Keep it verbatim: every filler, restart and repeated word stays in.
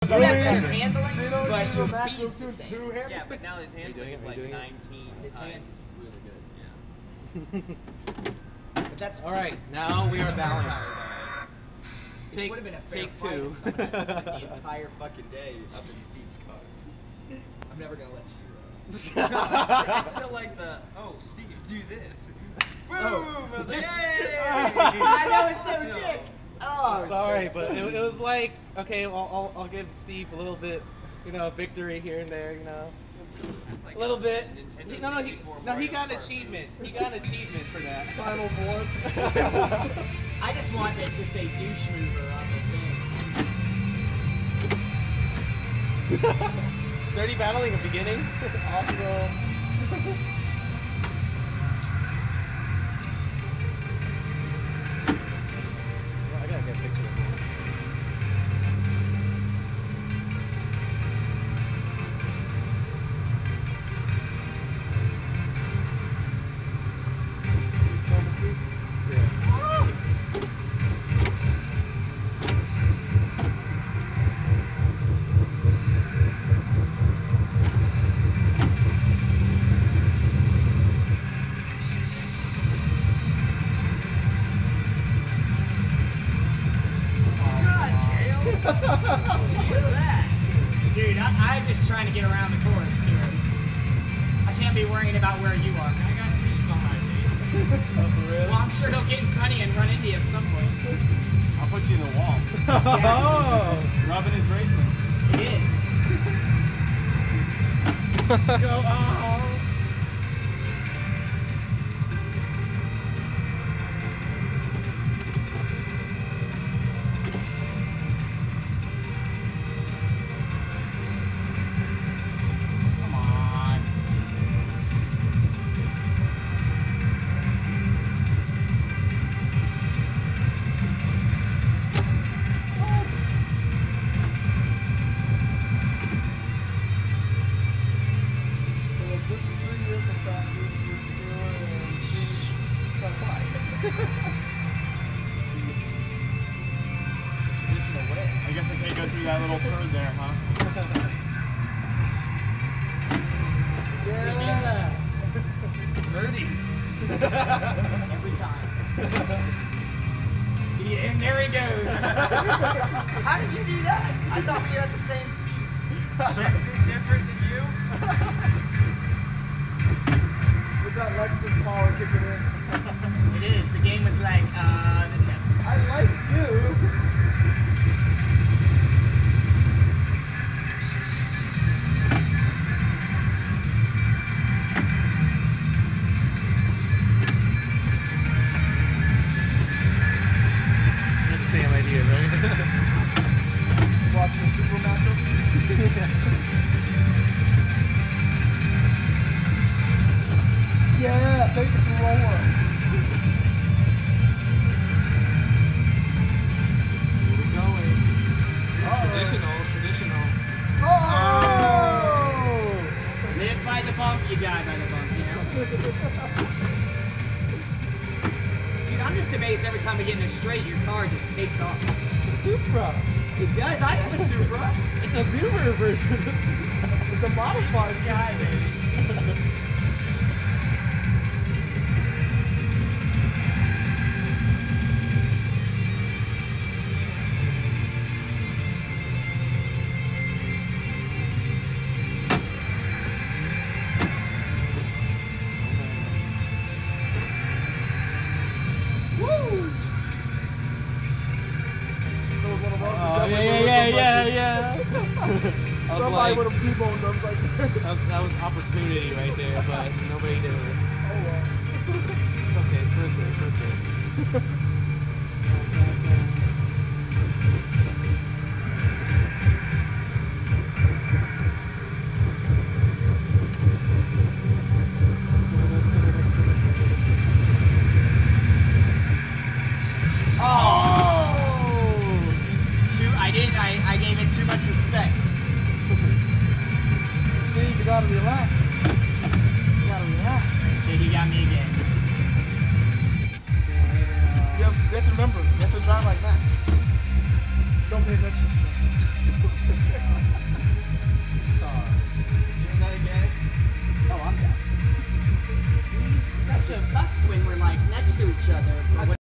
You have better handling, but your speed's the same. Yeah, but now his handling is like nineteen times. Really good. Yeah. But that's all right. Now we are balanced. This Take, would have been a fair take fight two. if someone had spent the entire fucking day up in Steve's car. I'm never gonna let you. No, it's, still, it's still like the, oh, Steve, do this. Boom! Oh, Just, just, just, I know it's so dick. Oh, sorry, but it, it was like, okay, well, I'll, I'll give Steve a little bit, you know, victory here and there, you know, like a little bit. Nintendo No, no, he, no, he got an Kart. achievement. He got an achievement for that. Final board. I just want it to say douche mover on the thing. Dirty battling at the beginning. Awesome. I gotta get a picture of this. Dude, I, I'm just trying to get around the course here. I can't be worrying about where you are. I got Steve behind me. Oh, for real? Well, I'm sure he'll get in front of you and run into you at some point. I'll put you in the wall. Oh! Robin is racing. It is. Go on! I guess I can't go through that little turn there, huh? Yeah. Birdie. Every time. Yeah, and there he goes. How did you do that? I thought we were at the same speed. Different than you? Was that Lexus power kicking in? It is. The game was like, uh, I like you. Same idea, right? Watching the Super matchup. Yeah, take the Corolla. We're going. Uh-oh. Traditional, traditional. Oh! live by the bump, you die by the bump, you know? Dude, I'm just amazed every time we get in a straight, your car just takes off. The Supra. It does. I have a Supra. It's a newer version of the Supra. It's a modified guy, baby. Somebody would have T-boned us like that. That was, that was opportunity right there, but nobody did it. Oh well. Okay, first way, first way. Oh! Too, I didn't. I, I gave it too much respect. Steve, you gotta relax. You gotta relax. Shit, you got me again. You have, you have to remember, you have to drive like that. Don't pay attention. sucks when we're like next to each other. For